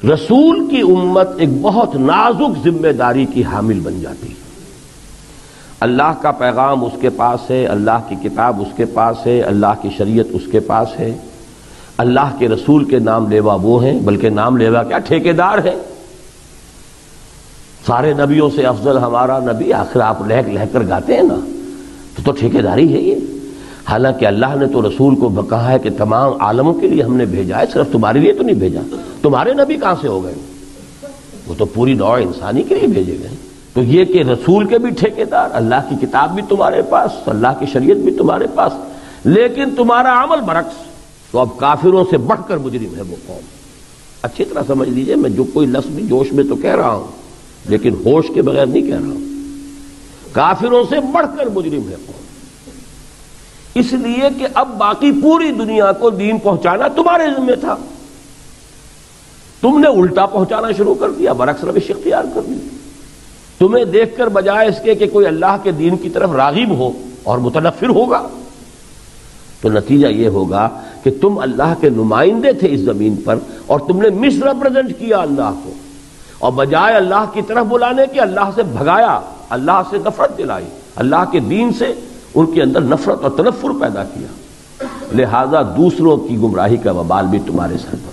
رسول کی امت ایک بہت نازک ذمہ داری کی حامل بن جاتی ہے۔ اللہ کا پیغام اس کے پاس ہے، اللہ کی کتاب اس کے پاس ہے، اللہ کی شریعت اس کے پاس ہے، اللہ کے رسول کے نام لیوا وہ ہیں، بلکہ نام لیوا کیا ٹھیکیدار ہیں۔ سارے نبیوں سے افضل ہمارا نبی، آخر آپ لہک لہک کر گاتے ہیں نا، تو ٹھیکیداری ہے یہ۔ حالانکہ اللہ نے تو رسول کو کہا ہے کہ تمام عالموں کے لیے ہم نے بھیجا ہے، صرف تمہارے لیے تو نہیں بھیجا۔ تمہارے نبی کہاں سے ہو گئے؟ وہ تو پوری نوع انسانی کے لیے بھیجے گئے۔ تو یہ کہ رسول کے بھی ٹھیکیدار، اللہ کی کتاب بھی تمہارے پاس، اللہ کی شریعت بھی تمہارے پاس، لیکن تمہارا عمل برعکس۔ تو اب کافروں سے بڑھ کر مجرم ہے وہ قوم۔ اچھی طرح سمجھ لیجئے، میں جو کوئی لفظ بھی جوش میں تو کہہ رہا ہوں، لیکن ہوش کے بغیر نہیں کہہ رہا ہوں۔ کافروں سے بڑھ کر مجرم ہے قوم، اس لیے کہ اب باقی پوری دنیا کو دین پہنچانا تمہارے ذمہ تھا، تم نے الٹا پہنچانا شروع کر دیا، برعکس روش اختیار کر دی۔ تمہیں دیکھ کر بجائے اس کے کہ کوئی اللہ کے دین کی طرف راغب ہو اور متنفر ہوگا، تو نتیجہ یہ ہوگا کہ تم اللہ کے نمائندے تھے اس زمین پر، اور تم نے مس ریپرزینٹ کیا اللہ کو، اور بجائے اللہ کی طرف بلانے کے اللہ سے بھگایا، اللہ سے نفرت دلائی، اللہ کے دین سے ان کے اندر نفرت اور تنفر پیدا کیا۔ لہذا دوسروں کی گمراہی کا وبال بھی تمہارے سر پر۔